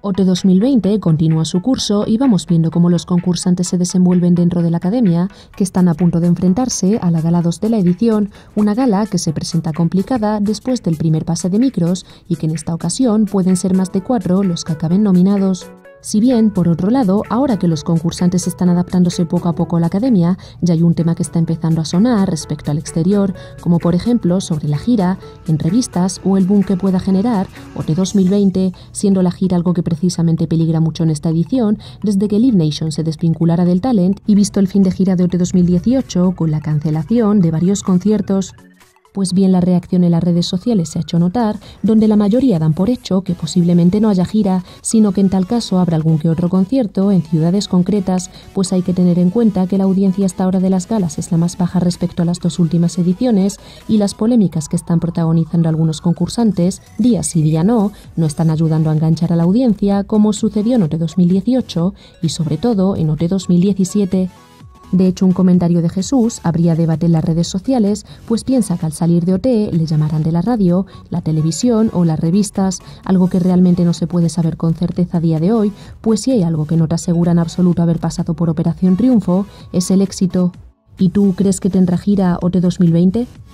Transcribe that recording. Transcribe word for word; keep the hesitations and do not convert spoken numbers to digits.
O T dos mil veinte continúa su curso y vamos viendo cómo los concursantes se desenvuelven dentro de la academia, que están a punto de enfrentarse a la gala dos de la edición, una gala que se presenta complicada después del primer pase de micros y que en esta ocasión pueden ser más de cuatro los que acaben nominados. Si bien, por otro lado, ahora que los concursantes están adaptándose poco a poco a la academia, ya hay un tema que está empezando a sonar respecto al exterior, como por ejemplo sobre la gira, entrevistas o el boom que pueda generar O T dos mil veinte, siendo la gira algo que precisamente peligra mucho en esta edición, desde que Live Nation se desvinculara del talent y visto el fin de gira de O T dos mil dieciocho con la cancelación de varios conciertos. Pues bien, la reacción en las redes sociales se ha hecho notar, donde la mayoría dan por hecho que posiblemente no haya gira, sino que en tal caso habrá algún que otro concierto en ciudades concretas, pues hay que tener en cuenta que la audiencia hasta ahora de las galas es la más baja respecto a las dos últimas ediciones y las polémicas que están protagonizando algunos concursantes, día sí día no, no están ayudando a enganchar a la audiencia como sucedió en O T dos mil dieciocho y sobre todo en O T dos mil diecisiete. De hecho, un comentario de Jesús habría debate en las redes sociales, pues piensa que al salir de O T le llamarán de la radio, la televisión o las revistas, algo que realmente no se puede saber con certeza a día de hoy, pues si hay algo que no te asegura en absoluto haber pasado por Operación Triunfo, es el éxito. ¿Y tú crees que tendrá gira O T dos mil veinte?